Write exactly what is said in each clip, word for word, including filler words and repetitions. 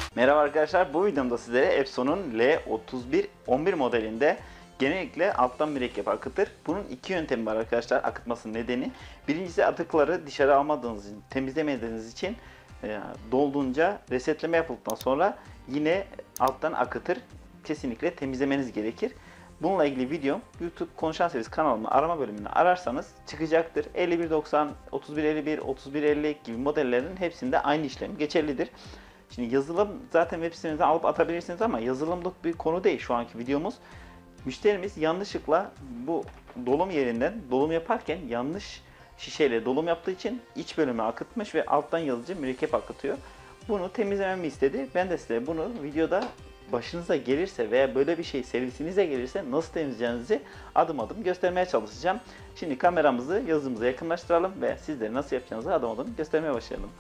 Merhaba arkadaşlar, bu videomda sizlere Epson'un L otuz bir on bir modelinde genellikle alttan mürekkep akıtır. Bunun iki yöntemi var arkadaşlar akıtmasının nedeni. Birincisi atıkları dışarı almadığınız için, temizlemediğiniz için e, dolduğunca resetleme yapıldıktan sonra yine alttan akıtır. Kesinlikle temizlemeniz gerekir. Bununla ilgili videom YouTube Konuşan Servis kanalımın arama bölümünde ararsanız çıkacaktır. elli bir doksan, otuz bir elli bir, otuz bir elli gibi modellerin hepsinde aynı işlem geçerlidir. Şimdi yazılım zaten web sitemizden alıp atabilirsiniz ama yazılımlık bir konu değil şu anki videomuz. Müşterimiz yanlışlıkla bu dolum yerinden dolum yaparken yanlış şişeyle dolum yaptığı için iç bölümü akıtmış ve alttan yazıcı mürekkep akıtıyor. Bunu temizlememi istedi. Ben de size bunu videoda başınıza gelirse veya böyle bir şey servisinize gelirse nasıl temizleyeceğinizi adım adım göstermeye çalışacağım. Şimdi kameramızı yazımıza yakınlaştıralım ve sizlere nasıl yapacağınızı adım adım göstermeye başlayalım.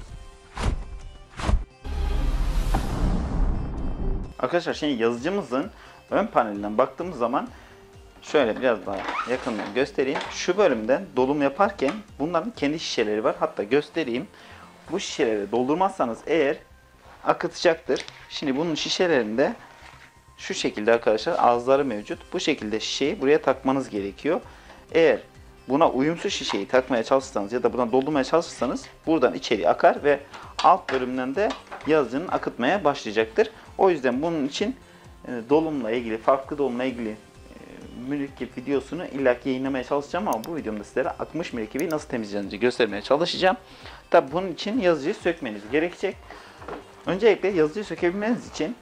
Arkadaşlar şimdi yazıcımızın ön panelinden baktığımız zaman şöyle biraz daha yakından göstereyim. Şu bölümden dolum yaparken bunların kendi şişeleri var. Hatta göstereyim. Bu şişeleri doldurmazsanız eğer akıtacaktır. Şimdi bunun şişelerinde şu şekilde arkadaşlar ağızları mevcut. Bu şekilde şişeyi buraya takmanız gerekiyor. Eğer buna uyumsuz şişeyi takmaya çalışırsanız ya da buradan doldurmaya çalışırsanız buradan içeri akar ve alt bölümden de yazıcının akıtmaya başlayacaktır. O yüzden bunun için dolumla ilgili, farklı dolumla ilgili mürekkep videosunu illaki yayınlamaya çalışacağım ama bu videomda sizlere akmış mürekkebi nasıl temizleyeceğinizi göstermeye çalışacağım. Tabi bunun için yazıcıyı sökmeniz gerekecek. Öncelikle yazıcıyı sökebilmeniz için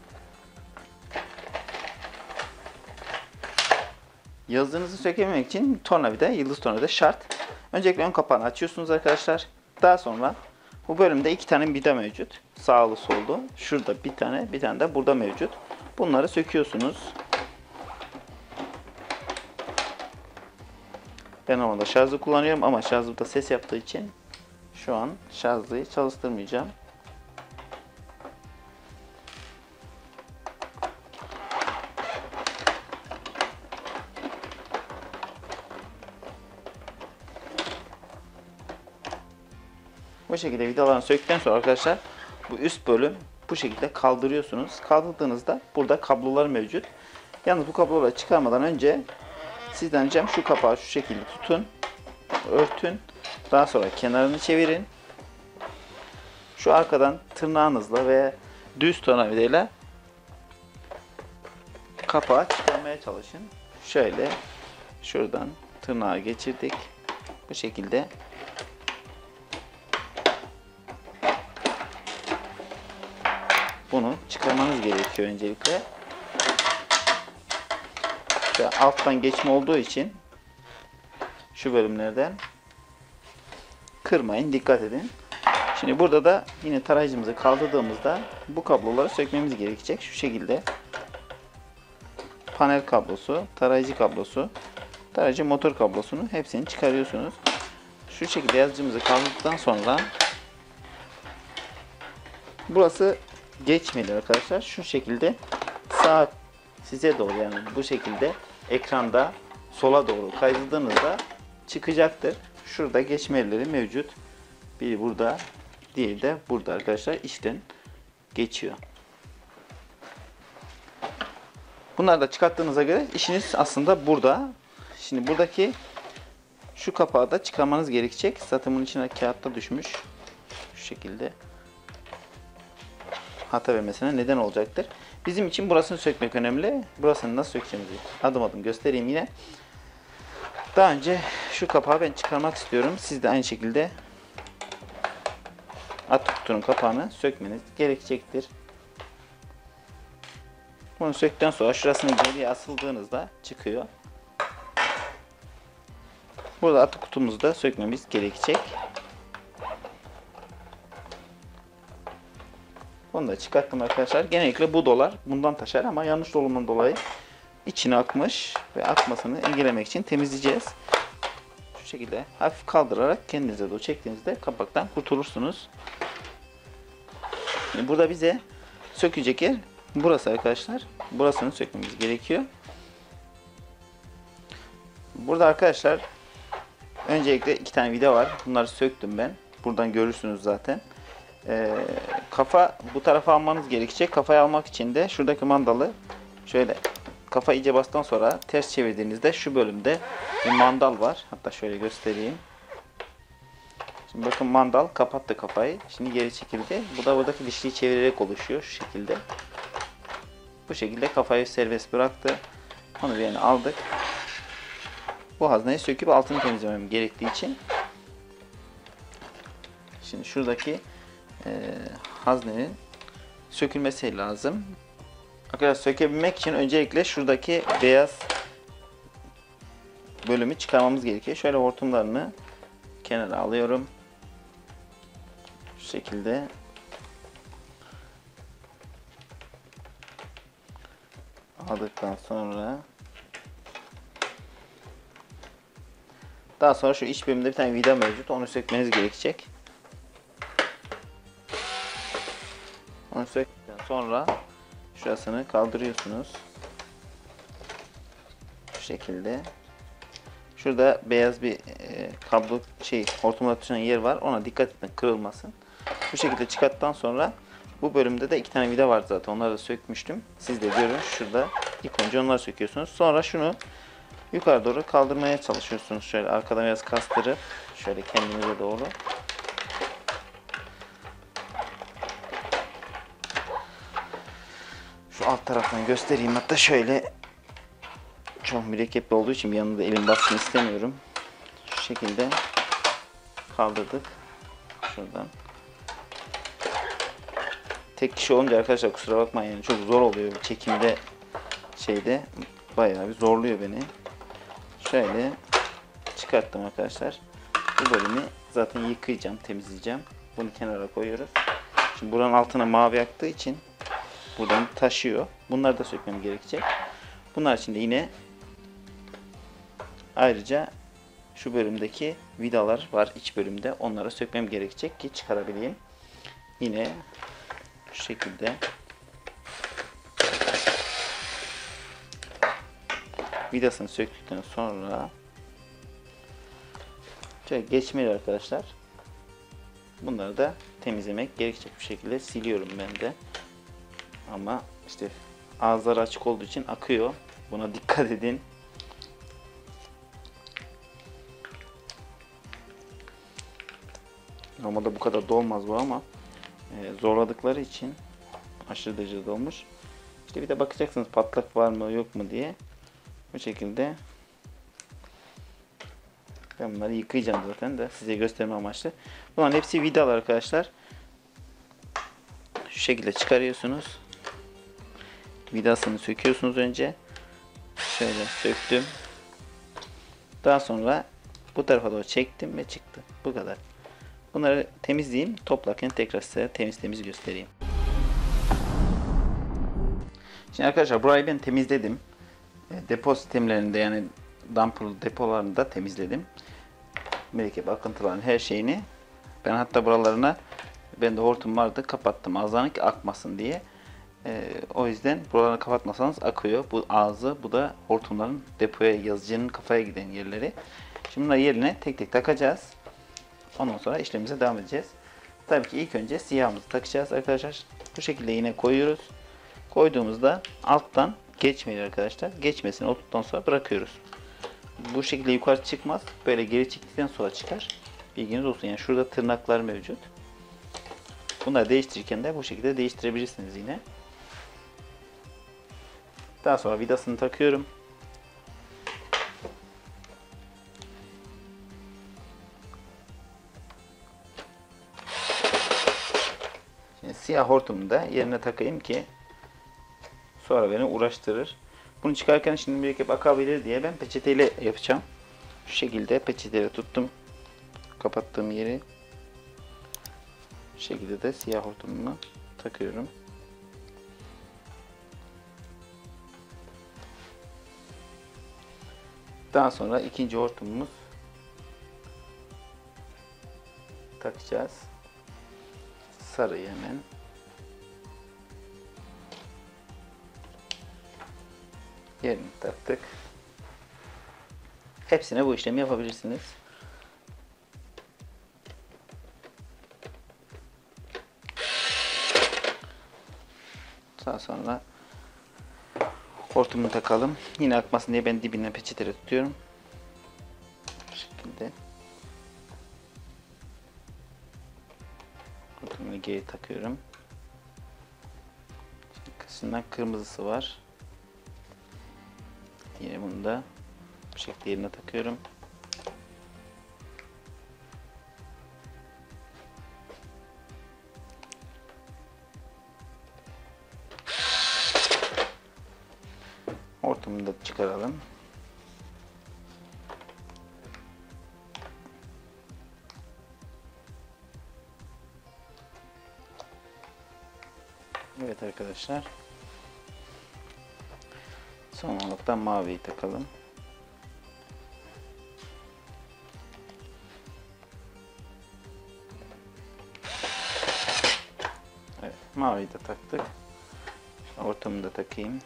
yazıcınızı sökebilmek için tornavida, yıldız tornavida şart. Öncelikle ön kapağını açıyorsunuz arkadaşlar. Daha sonra bu bölümde iki tane vida mevcut. Sağlı sollu. Şurada bir tane, bir tane de burada mevcut. Bunları söküyorsunuz. Ben normalde şarjlı kullanıyorum ama şarjlı da ses yaptığı için şu an şarjlıyı çalıştırmayacağım. Bu şekilde vidalarını söktükten sonra arkadaşlar bu üst bölüm bu şekilde kaldırıyorsunuz. Kaldırdığınızda burada kablolar mevcut. Yalnız bu kabloları çıkarmadan önce sizden ricam şu kapağı şu şekilde tutun. Örtün. Daha sonra kenarını çevirin. Şu arkadan tırnağınızla veya düz tornavidayla kapağı çıkarmaya çalışın. Şöyle şuradan tırnağı geçirdik. Bu şekilde bunu çıkarmanız gerekiyor öncelikle. Ve alttan geçme olduğu için şu bölümlerden kırmayın, dikkat edin. Şimdi burada da yine tarayıcımızı kaldırdığımızda bu kabloları sökmemiz gerekecek. Şu şekilde panel kablosu, tarayıcı kablosu, tarayıcı motor kablosunu hepsini çıkarıyorsunuz. Şu şekilde yazıcımızı kaldırdıktan sonra burası geçmeli arkadaşlar. Şu şekilde sağ size doğru, yani bu şekilde ekranda sola doğru kaydırdığınızda çıkacaktır. Şurada geçmelileri mevcut. Biri burada, diğeri de burada arkadaşlar, işten geçiyor. Bunları da çıkarttığınıza göre işiniz aslında burada. Şimdi buradaki şu kapağı da çıkarmanız gerekecek. Zaten bunun içine kağıtta düşmüş. Şu şekilde hata vermesine neden olacaktır. Bizim için burasını sökmek önemli. Burasını nasıl sökeceğimizi adım adım göstereyim yine. Daha önce şu kapağı ben çıkarmak istiyorum. Siz de aynı şekilde atık kutunun kapağını sökmeniz gerekecektir. Bunu söktükten sonra şurasını geriye asıldığınızda çıkıyor. Burada atık kutumuzu da sökmemiz gerekecek. Bunu da çıkarttım arkadaşlar. Genellikle bu dolar bundan taşar ama yanlış dolumdan dolayı içine akmış ve akmasını engellemek için temizleyeceğiz. Şu şekilde hafif kaldırarak kendinize doğru çektiğinizde kapaktan kurtulursunuz. Şimdi burada bize sökecek yer burası arkadaşlar. Burasını sökmemiz gerekiyor. Burada arkadaşlar öncelikle iki tane vida var. Bunları söktüm ben. Buradan görürsünüz zaten. Ee, kafa bu tarafa almanız gerekecek. Kafayı almak için de şuradaki mandalı şöyle kafa iyice bastıktan sonra ters çevirdiğinizde şu bölümde bir mandal var. Hatta şöyle göstereyim. Şimdi bakın mandal kapattı kafayı. Şimdi geri çekildi. Bu da buradaki dişliyi çevirerek oluşuyor şu şekilde. Bu şekilde kafayı serbest bıraktı. Onu bir yana aldık. Bu hazneyi söküp altını temizlemem gerektiği için. Şimdi şuradaki e, haznenin sökülmesi lazım. Arkadaşlar sökebilmek için öncelikle şuradaki beyaz bölümü çıkarmamız gerekiyor. Şöyle hortumlarını kenara alıyorum. Şu şekilde. Aldıktan sonra daha sonra şu iç bölümde bir tane vida mevcut. Onu sökmeniz gerekecek. Onu söktükten sonra şurasını kaldırıyorsunuz. Şu şekilde. Şurada beyaz bir e, kablo şey hortumla tutuşan yer var. Ona dikkat edin kırılmasın. Bu şekilde çıkarttıktan sonra bu bölümde de iki tane vida var zaten. Onları da sökmüştüm. Siz de görün şurada. İlk önce onları söküyorsunuz. Sonra şunu yukarı doğru kaldırmaya çalışıyorsunuz. Şöyle arkadan biraz kastırıp şöyle kendinize doğru. Şu alt taraftan göstereyim. Hatta şöyle çok mürekkepli olduğu için bir yanında elim bassın istemiyorum. Şu şekilde kaldırdık. Şuradan. Tek kişi olunca arkadaşlar kusura bakmayın yani çok zor oluyor çekimde şeyde bayağı bir zorluyor beni. Şöyle çıkarttım arkadaşlar. Bu bölümü zaten yıkayacağım, temizleyeceğim. Bunu kenara koyuyoruz. Şimdi buranın altına mavi aktığı için buradan taşıyor. Bunları da sökmem gerekecek. Bunlar için de yine ayrıca şu bölümdeki vidalar var iç bölümde. Onları sökmem gerekecek ki çıkarabileyim. Yine şu şekilde vidasını söktükten sonra şöyle geçmeli arkadaşlar. Bunları da temizlemek gerekecek bir şekilde siliyorum ben de. Ama işte ağızları açık olduğu için akıyor. Buna dikkat edin. Normalde bu kadar dolmaz bu ama e, zorladıkları için aşırı derecede dolmuş. İşte bir de bakacaksınız patlak var mı yok mu diye. Bu şekilde ben bunları yıkayacağım zaten de size gösterme amaçlı. Bunların hepsi vidalı arkadaşlar. Şu şekilde çıkarıyorsunuz. Vidasını söküyorsunuz önce. Şöyle söktüm. Daha sonra bu tarafa doğru çektim ve çıktı. Bu kadar. Bunları temizleyeyim. Toplarken tekrar size temiz temiz göstereyim. Şimdi arkadaşlar burayı ben temizledim. Depo sistemlerinde yani dumper depolarında temizledim. Mürekkep akıntıların her şeyini. Ben hatta buralarına bende hortum vardı kapattım ağızlarını ki akmasın diye. Ee, o yüzden buralarını kapatmasanız akıyor. Bu ağzı bu da hortumların depoya yazıcının kafaya giden yerleri. Şimdi bunları yerine tek tek takacağız. Ondan sonra işlemimize devam edeceğiz. Tabii ki ilk önce siyahımızı takacağız arkadaşlar. Bu şekilde yine koyuyoruz. Koyduğumuzda alttan geçmeyin arkadaşlar. Geçmesini oturduktan sonra bırakıyoruz. Bu şekilde yukarı çıkmaz. Böyle geri çektikten sonra çıkar. Bilginiz olsun. Yani şurada tırnaklar mevcut. Bunları değiştirirken de bu şekilde değiştirebilirsiniz yine. Daha sonra vidasını takıyorum. Şimdi siyah hortumu da yerine takayım ki sonra beni uğraştırır. Bunu çıkarken şimdi mürekkep akabilir diye ben peçeteyle yapacağım. Şu şekilde peçeteyle tuttum. Kapattığım yeri. Şu şekilde de siyah hortumumu takıyorum. Daha sonra ikinci hortumumuz takacağız. Sarıyı hemen. Yerini taktık. Hepsine bu işlemi yapabilirsiniz. Daha sonra hortumu takalım. Yine akmasın diye ben dibine peçeteyle tutuyorum. Bu şekilde. Hortumu geri takıyorum. Arkasından kırmızısı var. Yine bunu da bu şekilde yerine takıyorum. Hortumunu da çıkaralım. Evet arkadaşlar. Son olarak da maviyi takalım. Evet, maviyi de taktık. Ortamını da takayım.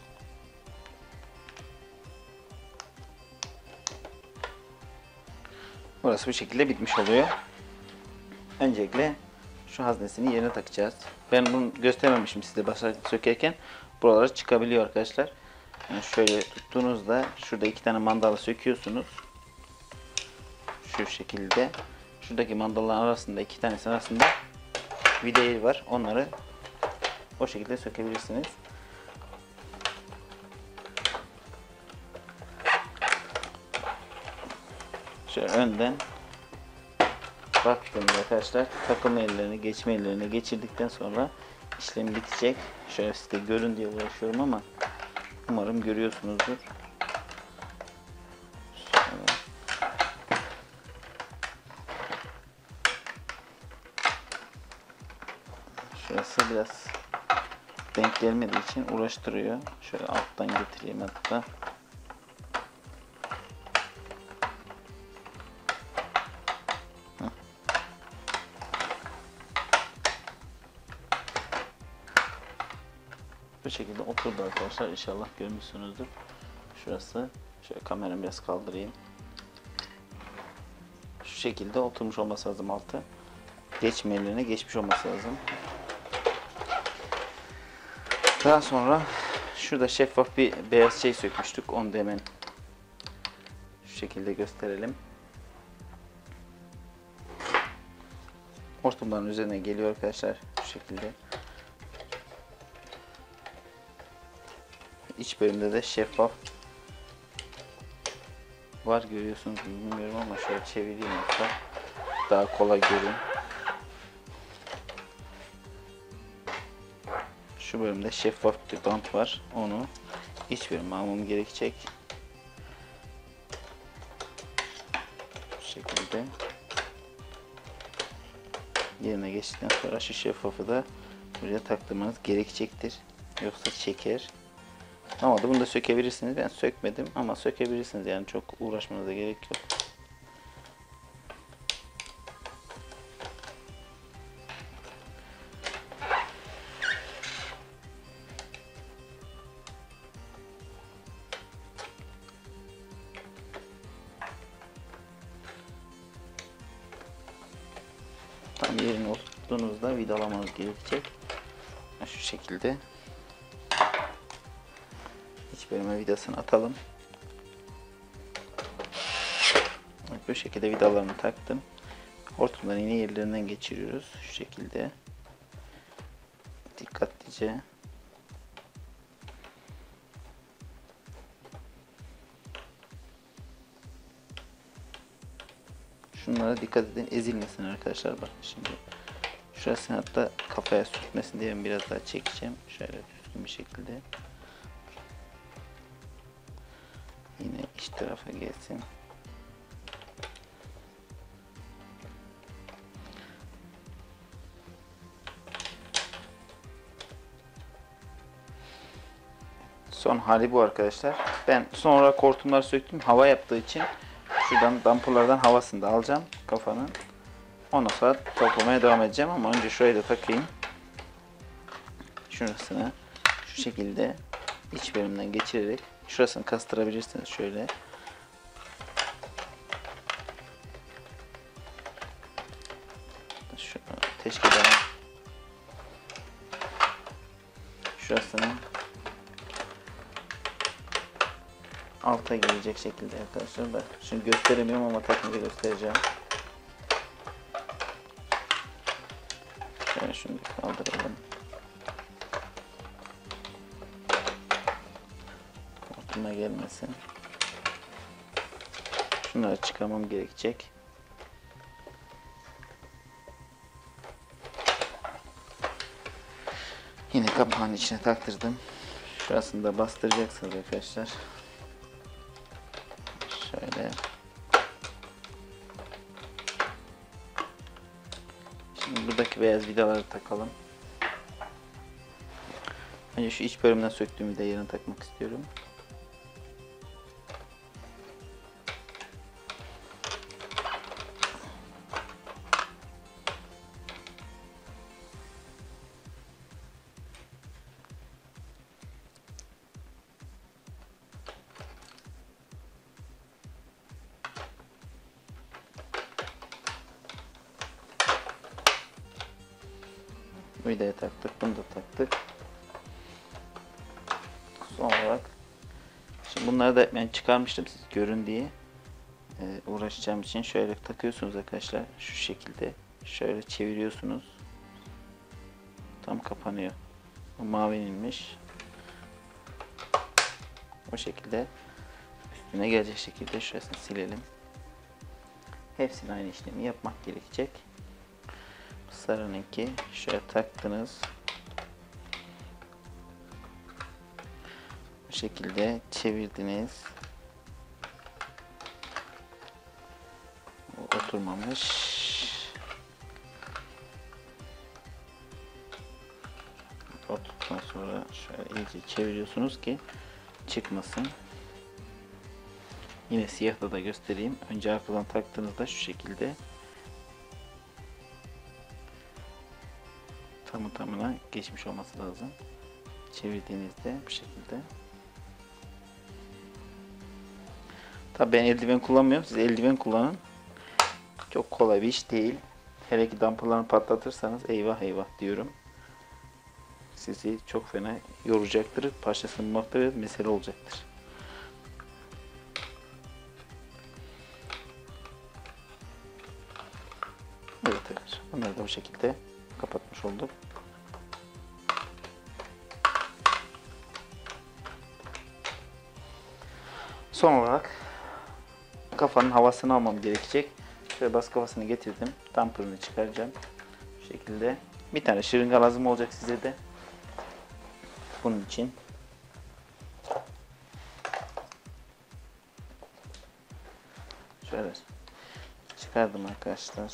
Burası bu şekilde bitmiş oluyor. Öncelikle şu haznesini yerine takacağız. Ben bunu göstermemişim size başlarken sökerken. Buralara çıkabiliyor arkadaşlar. Yani şöyle tuttuğunuzda şurada iki tane mandalı söküyorsunuz. Şu şekilde. Şuradaki mandalların arasında iki tanesi arasında vida yeri var. Onları o şekilde sökebilirsiniz. Şöyle önden baktığımda arkadaşlar takım yerlerini, geçme yerlerini geçirdikten sonra işlem bitecek. Şöyle size görün diye uğraşıyorum ama umarım görüyorsunuzdur. Şurası biraz denk gelmediği için uğraştırıyor. Şöyle alttan getireyim hatta. Bu şekilde oturdu arkadaşlar. İnşallah görmüşsünüzdür. Şurası. Şöyle kameramı biraz kaldırayım. Şu şekilde oturmuş olması lazım altı. Geçme yerlerine geçmiş olması lazım. Daha sonra şurada şeffaf bir beyaz şey sökmüştük. Onu da hemen şu şekilde gösterelim. Hortumların üzerine geliyor arkadaşlar. Şu şekilde. İç bölümde de şeffaf var, görüyorsunuz bilmiyorum ama şöyle çevireyim hatta daha kolay görün. Şu bölümde şeffaf bir bant var. Onu iç bölüme almam gerekecek. Bu şekilde yerine geçtikten sonra şu şeffafı da buraya taktırmanız gerekecektir. Yoksa çeker. Ama da bunu da sökebilirsiniz. Ben sökmedim ama sökebilirsiniz. Yani çok uğraşmanıza gerek yok. Tam yerine oturttuğunuzda vidalamanız gerekecek. Şu şekilde. İç bölüme vidasını atalım. Evet, bu şekilde vidalarını taktım. Hortumdan yine yerlerinden geçiriyoruz. Şu şekilde. Dikkatlice. Şunlara dikkat edin, ezilmesin arkadaşlar. Bak şimdi. Şurasını hatta kafaya sürtmesin diye ben biraz daha çekeceğim. Şöyle düzgün bir şekilde. Yine iç tarafa gelsin. Son hali bu arkadaşlar. Ben sonra hortumları söktüm. Hava yaptığı için şuradan damperlardan havasını da alacağım kafanın. Ondan sonra toplamaya devam edeceğim ama önce şurayı da takayım. Şurasını şu şekilde iç bölümden geçirerek şurasını kastırabilirsiniz şöyle. Şu teşkilatı şurasını alta gelecek şekilde arkadaşlar. Ben şimdi gösteremiyorum ama takınca göstereceğim. Şöyle şunu bir kaldıralım. Ortama gelmesin. Şunları çıkarmam gerekecek. Yine kapağın içine taktırdım. Şurasını da bastıracaksınız arkadaşlar. Şöyle. Şimdi buradaki beyaz vidaları takalım. Önce şu iç bölümden söktüğüm vidayı yerine takmak istiyorum. Vidayı taktık, bunu da taktık. Son olarak şimdi bunları da ben çıkarmıştım siz görün diye ee, uğraşacağım için şöyle takıyorsunuz arkadaşlar, şu şekilde şöyle çeviriyorsunuz, tam kapanıyor. Bu mavinilmiş, o şekilde üstüne gelecek şekilde şurasını silelim. Hepsini aynı işlemi yapmak gerekecek. Sarınınki şöyle taktınız. Bu şekilde çevirdiniz. O oturmamış. Oturduktan sonra şöyle iyice çeviriyorsunuz ki çıkmasın. Yine siyahla da göstereyim. Önce arkadan taktığınızda şu şekilde tamı tamına geçmiş olması lazım. Çevirdiğinizde bu şekilde. Tabi ben eldiven kullanmıyorum. Siz eldiven kullanın. Çok kolay bir iş değil. Hele ki damperlarını patlatırsanız eyvah eyvah diyorum. Sizi çok fena yoracaktır. Parçasını bulmakta biraz mesele olacaktır. Evet arkadaşlar. Bunları da bu şekilde kapatmış olduk. Son olarak kafanın havasını almam gerekecek. Şöyle bas kafasını getirdim. Damperını çıkaracağım. Bu şekilde. Bir tane şırınga lazım olacak size de. Bunun için. Şöyle çıkardım arkadaşlar.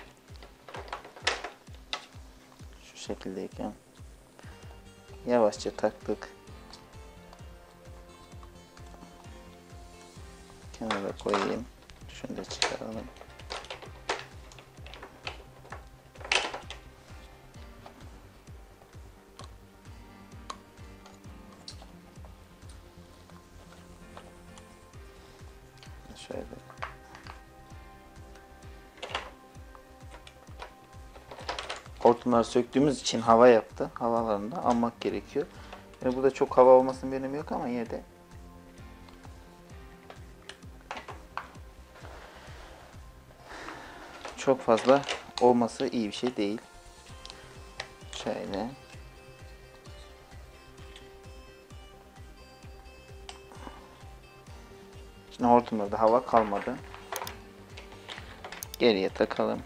Şu şekildeyken yavaşça taktık. Kenara koyayım. Şunu da çıkaralım. Şöyle. Hortumları söktüğümüz için hava yaptı. Havalarını da almak gerekiyor. Yani burada çok hava olmasının bir önemi yok ama yine de çok fazla olması iyi bir şey değil. Şöyle. Şimdi hortumlarda hava kalmadı. Geriye takalım.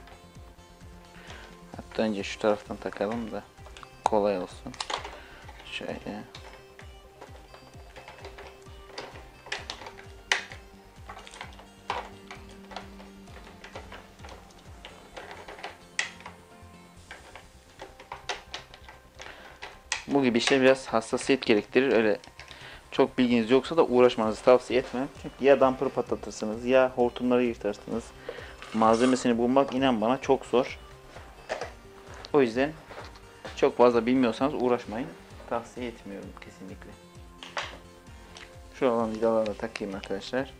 Hatta önce şu taraftan takalım da kolay olsun. Şöyle. Bu gibi işler biraz hassasiyet gerektirir. Öyle çok bilginiz yoksa da uğraşmanızı tavsiye etmem. Çünkü ya damper patlatırsınız ya hortumları yırtarsınız. Malzemesini bulmak inan bana çok zor. O yüzden çok fazla bilmiyorsanız uğraşmayın. Tavsiye etmiyorum kesinlikle. Şu olan vidaları da takayım arkadaşlar.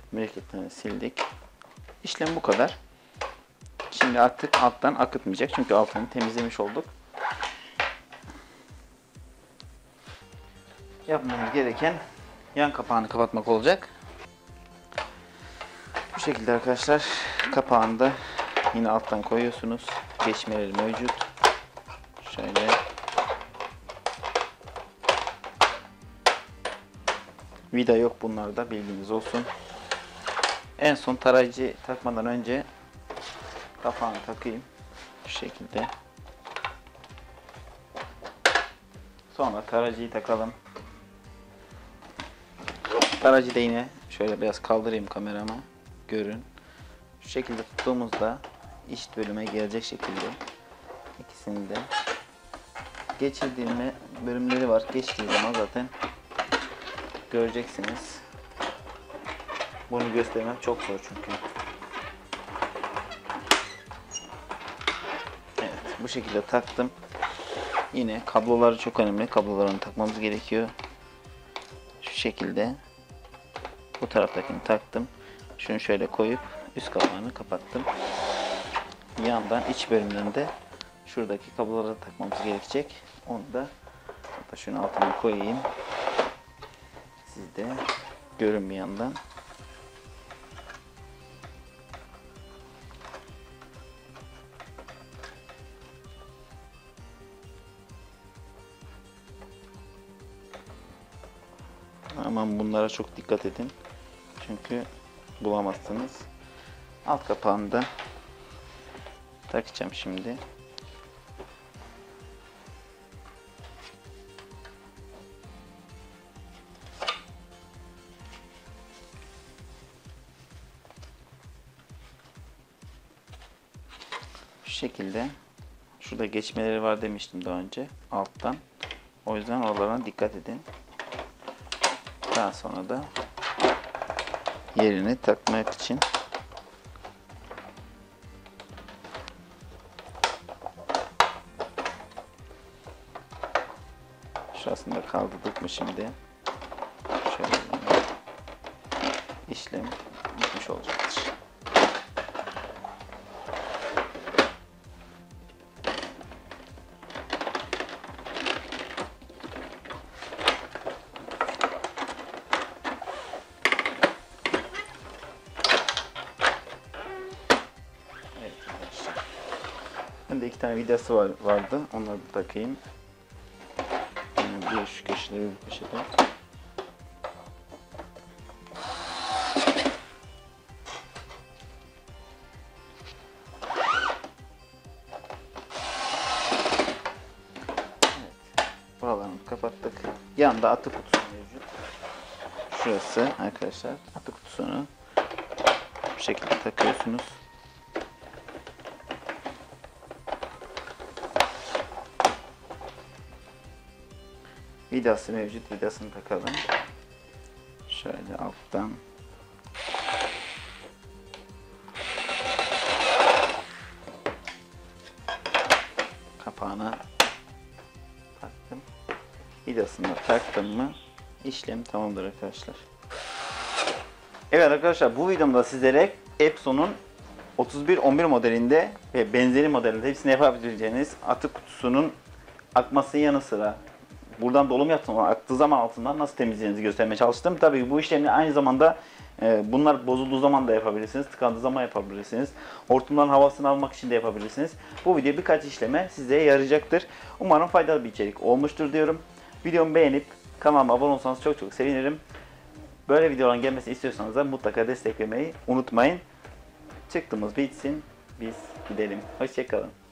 mürekkeplerini sildik. İşlem bu kadar. Şimdi artık alttan akıtmayacak çünkü altını temizlemiş olduk. Yapmamız gereken yan kapağını kapatmak olacak. Bu şekilde arkadaşlar, kapağını da yine alttan koyuyorsunuz. Geçmeleri mevcut. Şöyle. Vida yok bunlarda, bilginiz olsun. En son tarayıcı takmadan önce kapağını takayım. Şu şekilde. Sonra tarayıcıyı takalım. Tarayıcıyı da yine şöyle biraz kaldırayım kamerama. Görün. Şu şekilde tuttuğumuzda iç bölüme gelecek şekilde ikisini de geçirdiğim bölümleri var. Geçtiği zaman zaten göreceksiniz. Bunu göstermem çok zor çünkü. Evet, bu şekilde taktım. Yine kabloları çok önemli. Kablolarını takmamız gerekiyor. Şu şekilde bu taraftakini taktım. Şunu şöyle koyup üst kapağını kapattım. Yandan iç bölümlerinde şuradaki kabloları da takmamız gerekecek. Onu da hatta şunu altına koyayım. Siz de görün bir yandan. Aman bunlara çok dikkat edin. Çünkü bulamazsınız. Alt kapağını da takacağım şimdi. Şu şekilde. Şurada geçmeleri var demiştim daha önce alttan. O yüzden oralarına dikkat edin. Daha sonra da yerini takmak için şurasını da kaldırdık mı şimdi şöyle işlem bitmiş olacaktır. Bende iki tane vidası var, vardı. Onları da takayım. Yani bir şu köşede, bir bu köşede. Evet. Buralarını kapattık. Yanında atık kutusu mevcut. Şurası arkadaşlar. Atık kutusunu bu şekilde takıyorsunuz. Vidası mevcut. Vidasını takalım. Şöyle alttan. Kapağına taktım. Vidasını taktım mı işlem tamamdır arkadaşlar. Evet arkadaşlar, bu videomda sizlere Epson'un otuz bir on bir modelinde ve benzeri modelde hepsini yapabileceğiniz atık kutusunun akması yanı sıra buradan dolum yaptığında aktığı zaman altından nasıl temizleyeceğinizi göstermeye çalıştım. Tabii bu işlemi aynı zamanda e, bunlar bozulduğu zaman da yapabilirsiniz, tıkandığı zaman yapabilirsiniz. Hortumdan havasını almak için de yapabilirsiniz. Bu video birkaç işleme size yarayacaktır. Umarım faydalı bir içerik olmuştur diyorum. Videomu beğenip kanalıma abone olsanız çok çok sevinirim. Böyle videoların gelmesini istiyorsanız da mutlaka desteklemeyi unutmayın. Çıktığımız bitsin, biz gidelim. Hoşçakalın.